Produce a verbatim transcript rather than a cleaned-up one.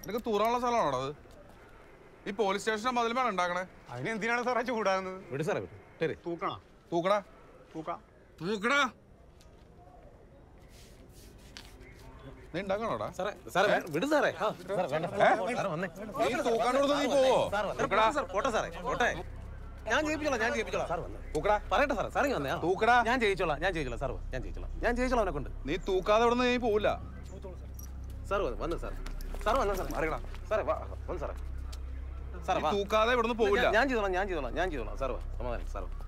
നിനക്ക് തൂറാനുള്ള സ്ഥലമാണോ അത്? ഈ പോലീസ് സ്റ്റേഷന്റെ മതിലുമാണ് ഉണ്ടാക്കണേ. അതിനെന്തിനാണ് സാറേ ചൂടാകുന്നത്? വിട് സാറേ വിട്. തൂക്കണ തൂക്കടാ തൂക്കാം തൂക്കടാ. നീ ഉണ്ടാക്കണോടാ? സാറേ സാറേ വിട് സാറേ. നീ തൂക്കാൻ കൊടുത്ത് നീ പോവോ? പോട്ടെ സാറേ പോട്ടെ. ഞാൻ ജയിപ്പിച്ചോളാം ഞാൻ ജയിപ്പിച്ചോളാം. സാർ വന്നേ. തൂക്കടാ. പറയട്ടെ സാറേ സാറേ വന്നേ. തൂക്കടാ. ഞാൻ ജയിച്ചോളാം ഞാൻ ജയിച്ചോളാം സാർ ഞാൻ ജയിച്ചോളാം ഞാൻ ജയിച്ചോളാം അവനെ കൊണ്ട്. നീ തൂക്കാതെ ഇവിടെ നിന്ന് നീ പോവില്ല. സാർ വന്നു വന്നു സാർ സാർ വന്നു സാർ അറിയണം സാറേ വാ വന്നു സാറേ സാറേ തൂക്കാതെ ഇവിടെ നിന്ന് പോവില്ല. ഞാൻ ചെയ്തോളാം ഞാൻ ചെയ്തോളാം ഞാൻ ചെയ്തോളാം സാർ വാ സമാധാനം സാർ